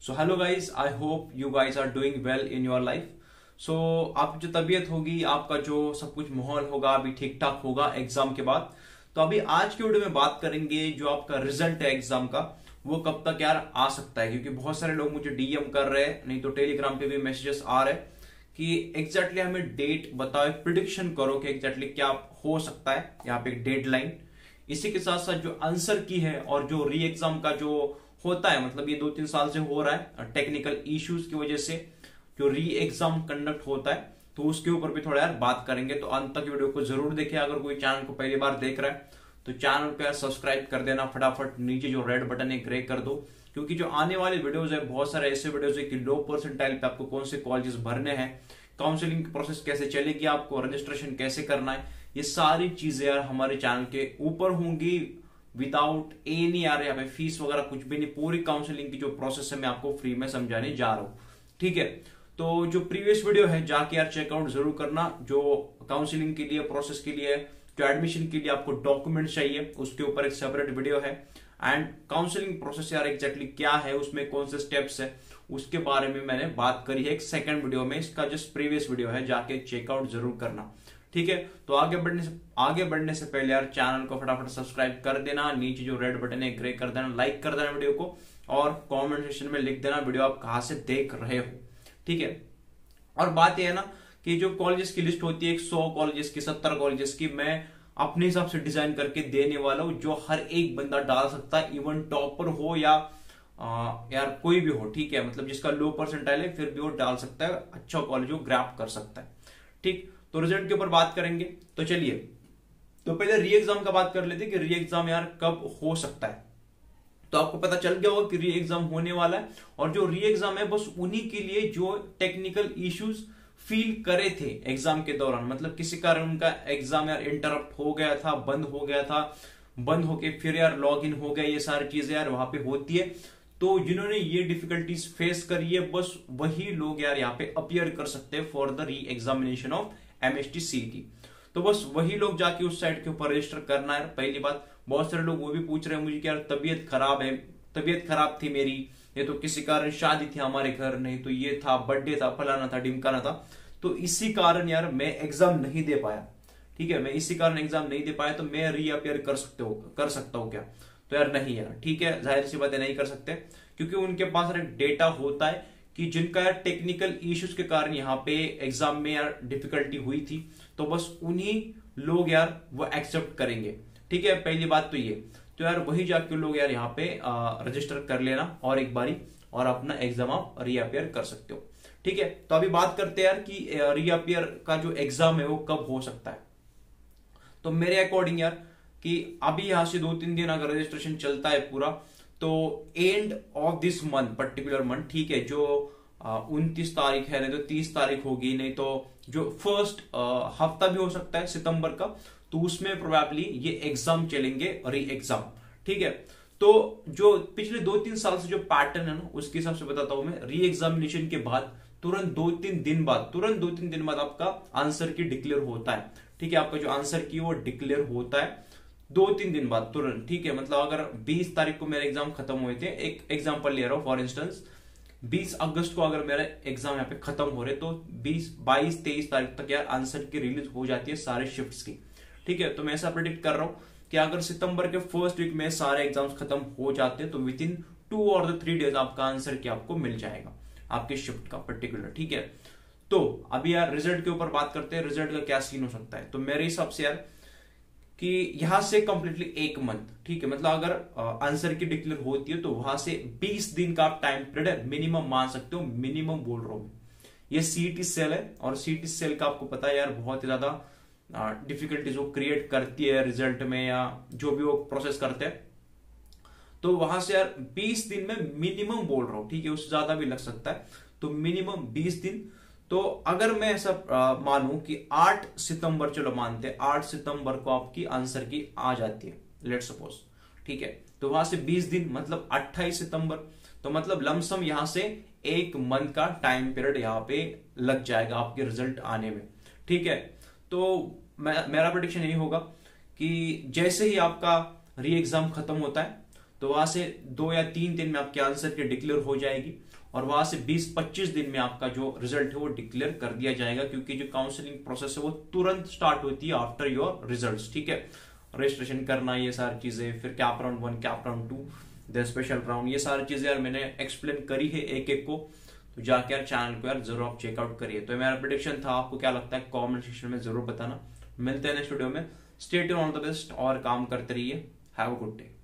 So hello guys, I hope you guys are doing well in your life. So आपकी जो तबीयत होगी, आपका जो सब कुछ माहौल होगा अभी ठीक ठाक होगा एग्जाम के बाद। तो अभी आज के वीडियो में बात करेंगे जो आपका रिजल्ट है एग्जाम का, वो कब तक यार आ सकता है। क्योंकि बहुत सारे लोग मुझे डीएम कर रहे हैं, नहीं तो टेलीग्राम पे भी मैसेजेस आ रहे हैं कि एग्जैक्टली हमें डेट बताओ, प्रिडिक्शन करो कि एग्जैक्टली क्या हो सकता है। यहाँ पे एक डेडलाइन, इसी के साथ साथ जो आंसर की है और जो री एग्जाम का जो होता है, मतलब ये 2-3 साल से हो रहा है टेक्निकल इश्यूज की वजह से जो री एग्जाम कंडक्ट होता है, तो उसके ऊपर भी थोड़ा यार बात करेंगे। तो अंत तक वीडियो को जरूर देखें। अगर कोई चैनल को पहली बार देख रहा है तो चैनल पे यार सब्सक्राइब कर देना फटाफट, नीचे जो रेड बटन है ग्रे कर दो। क्योंकि जो आने वाले वीडियोज है, बहुत सारे ऐसे वीडियोज है कि लो परसेंटाइल पे आपको कौन से कॉलेजेस भरने हैं, काउंसलिंग की प्रोसेस कैसे चलेगी, आपको रजिस्ट्रेशन कैसे करना है, ये सारी चीजें यार हमारे चैनल के ऊपर होंगी विदाउट एनी यार यहाँ पे फीस वगैरह कुछ भी नहीं। पूरी काउंसलिंग की जो प्रोसेस है मैं आपको फ्री में समझाने जा रहा हूँ, ठीक है। तो जो प्रीवियस वीडियो है जाके यार चेकआउट जरूर करना। जो काउंसलिंग के लिए प्रोसेस के लिए, जो एडमिशन के लिए आपको डॉक्यूमेंट चाहिए, उसके ऊपर एक सेपरेट वीडियो है। एंड काउंसलिंग प्रोसेस यार एग्जैक्टली क्या है, उसमें कौन से स्टेप्स है, उसके बारे में मैंने बात करी है एक सेकंड वीडियो में। इसका जस्ट प्रीवियस वीडियो है, जाके चेकआउट जरूर करना, ठीक है। तो आगे बढ़ने से पहले यार चैनल को फटाफट सब्सक्राइब कर देना, नीचे जो रेड बटन है ग्रे कर देना, लाइक कर देना वीडियो को, और कमेंट सेक्शन में लिख देना वीडियो आप कहां से देख रहे हो, ठीक है। और बात यह है ना कि जो कॉलेजेस की लिस्ट होती है 100 कॉलेजेस की, 70 कॉलेजेस की, मैं अपने हिसाब से डिजाइन करके देने वाला हूं जो हर एक बंदा डाल सकता है, इवन टॉपर हो या यार कोई भी हो, ठीक है। मतलब जिसका लो परसेंटाइल है फिर भी वो डाल सकता है, अच्छा कॉलेज वो ग्रैब कर सकता है, ठीक। तो रिजल्ट के ऊपर बात करेंगे। तो चलिए, तो पहले री एग्जाम का बात कर लेते हैं कि री एग्जाम यार कब हो सकता है। तो आपको पता चल गया होगा कि री एग्जाम होने वाला है, और जो री एग्जाम है बस उन्हीं के लिए जो टेक्निकल इश्यूज फील करे थे एग्जाम के दौरान, मतलब किसी कारण उनका एग्जाम यार इंटरप्ट हो गया था, बंद हो गया था, बंद होके फिर यार लॉग इन हो गया, ये सारी चीजें यार वहां पे होती है। तो जिन्होंने ये डिफिकल्टीज फेस करी है बस वही लोग यार यहाँ पे अपीयर कर सकते हैं for the re examination of MST CET। तो बस वही लोग जाके उस साइट के ऊपर रजिस्टर करना है। पहली बात, बहुत सारे लोग वो भी पूछ रहे हैं मुझे कि यार तबीयत खराब है, तबीयत खराब थी मेरी, ये तो किसी कारण शादी थी हमारे घर, नहीं तो ये था बर्थडे था, फलाना था ढिमकाना था, तो इसी कारण यार मैं एग्जाम नहीं दे पाया, ठीक है। मैं इसी कारण एग्जाम नहीं दे पाया, तो मैं रीअपियर कर सकता हूँ क्या? तो यार नहीं यार, ठीक है, जाहिर सी बात है नहीं कर सकते, क्योंकि उनके पास एक डेटा होता है कि जिनका यार टेक्निकल इश्यूज के कारण यहाँ पे एग्जाम में यार डिफिकल्टी हुई थी, तो बस उन्हीं लोग यार वो एक्सेप्ट करेंगे, ठीक है। पहली बात तो ये, तो यार वही जाके लोग यार यहाँ पे रजिस्टर कर लेना और एक बारी, और अपना एग्जाम आप रीअपियर कर सकते हो, ठीक है। तो अभी बात करते हैं यार कि रीअपियर का जो एग्जाम है वो कब हो सकता है। तो मेरे अकॉर्डिंग यार कि अभी यहां से 2-3 दिन अगर रजिस्ट्रेशन चलता है पूरा, तो end of this month, particular month, ठीक है, जो 29 तारीख है, नहीं तो 30 तारीख होगी, नहीं तो जो फर्स्ट हफ्ता भी हो सकता है सितंबर का, तो उसमें प्रोबेबली ये एग्जाम चलेंगे, री एग्जाम, ठीक है। तो जो पिछले 2-3 साल से जो पैटर्न है ना, उसके हिसाब से बताता हूं मैं। री एग्जामिनेशन के बाद तुरंत 2-3 दिन बाद आपका आंसर की डिक्लेयर होता है, ठीक है। आपका जो आंसर की वो डिक्लेयर होता है 2-3 दिन बाद तुरंत, ठीक है। मतलब अगर 20 तारीख को मेरे एग्जाम खत्म हुए थे, एक एग्जांपल ले रहा हूं, फॉर इंस्टेंस 20 अगस्त को अगर मेरा एग्जाम यहाँ पे खत्म हो रहे, तो 22-23 तारीख तक यार आंसर की रिलीज हो जाती है सारे शिफ्ट्स की, ठीक है। तो मैं ऐसा प्रेडिक्ट कर रहा हूं कि अगर सितंबर के फर्स्ट वीक में सारे एग्जाम्स खत्म हो जाते हैं, तो विद इन 2 और 3 डेज आपका आंसर की आपको मिल जाएगा, आपके शिफ्ट का पर्टिकुलर, ठीक है। तो अभी यार रिजल्ट के ऊपर बात करते हैं, रिजल्ट का क्या सीन हो सकता है। तो मेरे हिसाब से यार कि यहां से कंप्लीटली 1 मंथ, ठीक है, मतलब अगर आंसर की डिक्लेयर होती है तो वहां से 20 दिन का आप टाइम पीरियड है मिनिमम मान सकते हो, मिनिमम बोल रहा हूं। ये CET सेल है, और CET सेल का आपको पता है यार बहुत ही ज्यादा डिफिकल्टीज वो क्रिएट करती है रिजल्ट में, या जो भी वो प्रोसेस करते हैं। तो वहां से यार 20 दिन में मिनिमम बोल रहा हूं, ठीक है, उससे ज्यादा भी लग सकता है, तो मिनिमम 20 दिन। तो अगर मैं ऐसा मानूं कि 8 सितंबर, चलो मानते हैं 8 सितंबर को आपकी आंसर की आ जाती है, लेट सपोज, ठीक है, तो वहां से 20 दिन मतलब 28 सितंबर, तो मतलब लमसम यहां से 1 मंथ का टाइम पीरियड यहाँ पे लग जाएगा आपके रिजल्ट आने में, ठीक है। तो मेरा प्रेडिक्शन यही होगा कि जैसे ही आपका री एग्जाम खत्म होता है, तो वहां से 2 या 3 दिन में आपके आंसर की डिक्लेयर हो जाएगी और वहां से 20-25 दिन में आपका जो रिजल्ट है वो डिक्लेयर कर दिया जाएगा, क्योंकि जो काउंसलिंग प्रोसेस है वो तुरंत स्टार्ट होती है आफ्टर योर रिजल्ट्स। ठीक है, रजिस्ट्रेशन करना, ये सारी चीजें, फिर cap round 1, cap round 2, the special round, ये सारी चीजें यार मैंने एक्सप्लेन करी है एक एक को। तो जाके यार चैनल को यार जरूर आप चेकआउट करिए। तो मेरा प्रेडिक्शन था, आपको क्या लगता है कमेंट सेक्शन में जरूर बताना। मिलते हैं नेक्स्ट वीडियो में। Stay tuned, all the best और काम करते रहिए। Have a good day.